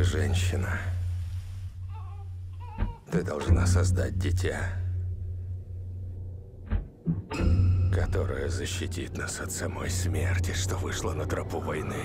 Ты женщина. Ты должна создать дитя, которое защитит нас от самой смерти, что вышло на тропу войны.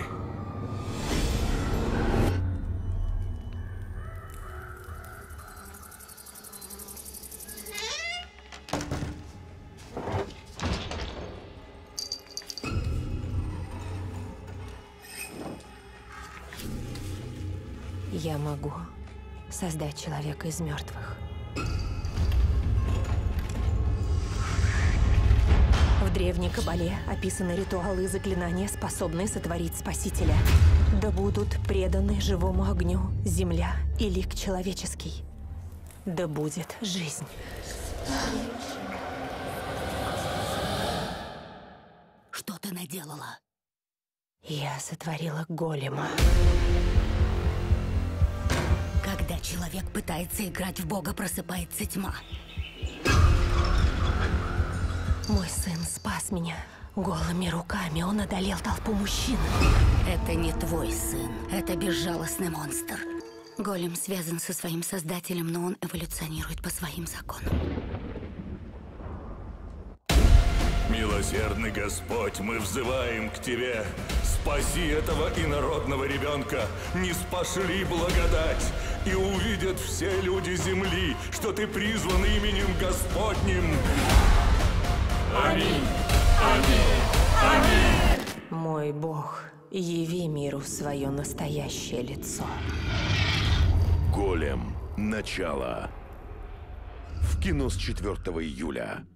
Я могу создать человека из мертвых. В древней Кабале описаны ритуалы и заклинания, способные сотворить Спасителя. Да будут преданы живому огню земля и лик человеческий. Да будет жизнь. Что ты наделала? Я сотворила голема. Когда человек пытается играть в Бога, просыпается тьма. Мой сын спас меня. Голыми руками он одолел толпу мужчин. Это не твой сын. Это безжалостный монстр. Голем связан со своим создателем, но он эволюционирует по своим законам. Милосердный Господь, мы взываем к Тебе. Спаси этого инородного ребенка. Не спошли благодать. И увидят все люди земли, что Ты призван именем Господним. Аминь. Аминь. Аминь. Мой Бог, яви миру свое настоящее лицо. Голем. Начало. В кино с 4 июля.